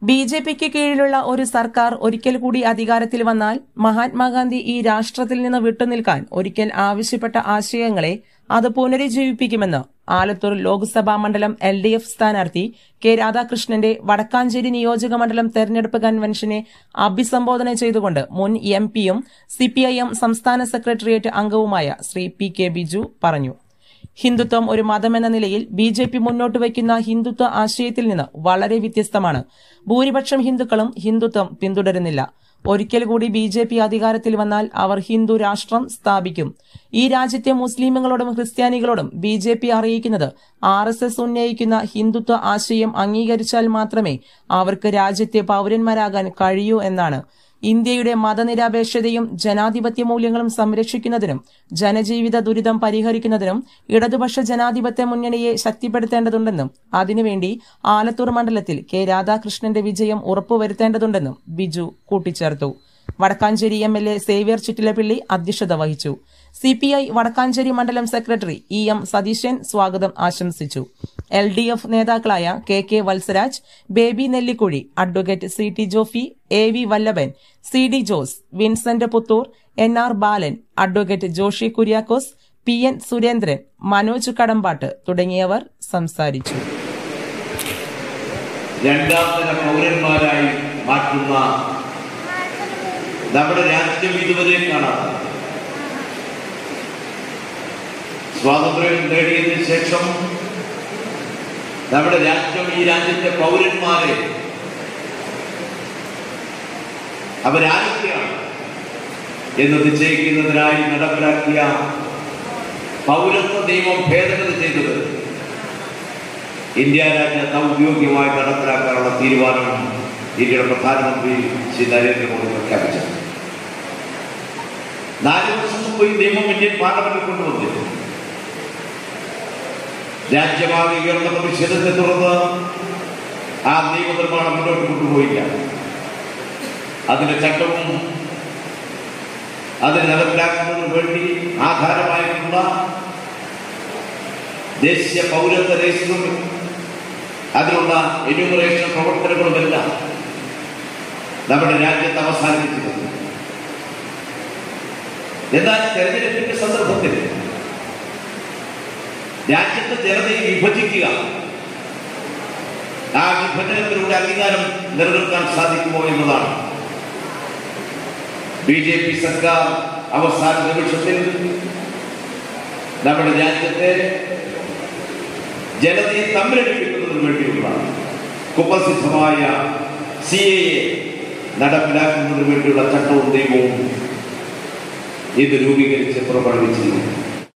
ബിജെപിക്ക് കീഴിലുള്ള ഒരു സർക്കാർ ഒരിക്കൽ കൂടി അധികാരത്തിൽ വന്നാൽ മഹാത്മാഗാന്ധി ഈ രാഷ്ട്രത്തിൽ നിന്ന് വിട്ടുനിൽക്കാൻ ഒരിക്കൽ ആവശ്യപ്പെട്ട ആശയങ്ങളെ അത് പുനരുജ്ജീവിപ്പിക്കുമെന്ന് ആലത്തൂർ ലോക്സഭാ മണ്ഡലം LDF സ്ഥാനാർത്ഥി കെ രാധാകൃഷ്ണന്റെ വടക്കാഞ്ചേരി നിയോജക മണ്ഡലം തെരഞ്ഞെടുപ്പ് കൺവെൻഷനെ അഭിസംബോധന ചെയ്തുകൊണ്ട് മുൻ MP-യും CPIM സംസ്ഥാന സെക്രട്ടേറിയറ്റ് അംഗവുമായ ശ്രീ PK ബിജു പറഞ്ഞു. ഹിന്ദുത്വം ഒരു മതമെന്ന നിലയിൽ ബിജെപി മുന്നോട്ട് വയ്ക്കുന്ന ഹിന്ദുത്വ ആശയത്തിൽ നിന്ന് വളരെ വ്യത്യസ്തമാണ്. ഭൂരിപക്ഷം ഹിന്ദുക്കളും ഹിന്ദുത്വം പിന്തുടരുന്നില്ല. ഒരിക്കൽ കൂടി ബിജെപി അധികാരത്തിൽ വന്നാൽ അവർ ഹിന്ദു രാഷ്ട്രം സ്ഥാപിക്കും. ഈ രാജ്യത്തെ മുസ്ലിമുകളോടും ക്രിസ്ത്യാനികളോടും ബിജെപി അറിയിക്കുന്നത് RSS ഉന്നയിക്കുന്ന ഹിന്ദുത്വ ആശയം അംഗീകരിച്ചാൽ മാത്രമേ അവർക്ക് രാജ്യത്തെ പൌരന്മാരാകാൻ കഴിയൂ എന്നാണ്. ഇന്ത്യയുടെ മതനിരപേക്ഷതയും ജനാധിപത്യ മൂല്യങ്ങളും സംരക്ഷിക്കുന്നതിനും ജനജീവിത ദുരിതം പരിഹരിക്കുന്നതിനും ഇടതുപക്ഷ ജനാധിപത്യ മുന്നണിയെ ശക്തിപ്പെടുത്തേണ്ടതുണ്ടെന്നും അതിനുവേണ്ടി ആലത്തൂർ മണ്ഡലത്തിൽ കെ രാധാകൃഷ്ണന്റെ വിജയം ഉറപ്പുവരുത്തേണ്ടതുണ്ടെന്നും ബിജു കൂട്ടിച്ചേർത്തു. വടക്കാഞ്ചേരി MLA സേവ്യർ ചിറ്റിലപ്പിള്ളി അധ്യക്ഷത വഹിച്ചു. CPI വടക്കാഞ്ചേരി മണ്ഡലം സെക്രട്ടറി EM സതീശൻ സ്വാഗതം ആശംസിച്ചു. LDF നേതാക്കളായ KK Valsaraj, Baby Nellikkuzhi, advocate CT Jofi, AV Vallabhan, CD Jose, Vincent Puthur, NR Balan, advocate Joshi Kuriakose, PN Surendran, Manoj Kadambattu തുടങ്ങിയവർ സംസാരിച്ചു. പൗരന്മാരായി മാറ്റുന്ന നമ്മുടെ രാജ്യം ഇതുവരെ കാണാതെ സ്വാതന്ത്ര്യം നേടിയതിനു ശേഷം നമ്മുടെ രാജ്യം ഈ രാജ്യത്തെ പൗരന്മാരെ അവരാരൊക്കെയാണ് എന്ന് നിശ്ചയിക്കുന്നതിനായി നടപ്പിലാക്കിയ പൗരത്വ നിയമം ഭേദഗതി ചെയ്തത് ഇന്ത്യ രാജ്യത്ത് ഔദ്യോഗികമായി നടപ്പിലാക്കാനുള്ള തീരുമാനം ഇന്ത്യയുടെ പ്രധാനമന്ത്രി ശ്രീ നരേന്ദ്രമോദി പ്രഖ്യാപിച്ചു. 4 വർഷം മുമ്പ് ഈ നിയമം ഇന്ത്യൻ പാർലമെന്റിൽ കൊണ്ടുവന്നിരുന്നു. രാജ്യമാകെ ഉയർന്ന പ്രതിഷേധത്തെ തുടർന്ന് ആ നിയമനിർമ്മാണം മുന്നോട്ട് കൊണ്ടുപോയില്ല. അതിന്റെ ചട്ടവും അതിന് നടപ്പിലാക്കുന്നതിന് വേണ്ടി ആധാരമായിട്ടുള്ള ദേശീയ പൗരത്വ രജിസ്റ്ററും അതിനുള്ള എന്യൂമറേഷൻ പ്രവർത്തനങ്ങളുമെല്ലാം നമ്മുടെ രാജ്യത്ത് അവസാനിപ്പിച്ചിട്ടുണ്ട്. എന്നാൽ തെരഞ്ഞെടുപ്പിന്റെ സന്ദർഭത്തിൽ രാജ്യത്തെ ജനതയെ വിഭജിക്കുക, ആ വിഭജനത്തിലൂടെ അംഗീകാരം നിലനിർത്താൻ സാധിക്കുമോ എന്നതാണ് BJP സർക്കാർ അവസാന നിമിഷത്തിൽ നമ്മുടെ രാജ്യത്തെ ജനതയെ തമ്മിലടിപ്പിക്കുന്നതിന് വേണ്ടിയുള്ള കുപ്രസിദ്ധമായ CAA നടപ്പിലാക്കുന്നതിന് വേണ്ടിയുള്ള ചട്ടവും നിയമവും ഇത് രൂപീകരിച്ച് പുറപ്പെടുവിച്ചിരിക്കുന്നു.